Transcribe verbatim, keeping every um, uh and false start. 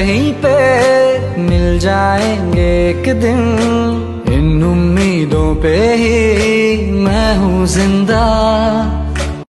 कहीं पे मिल जाएंगे एक दिन, इन उम्मीदों पे ही मैं हूँ जिंदा।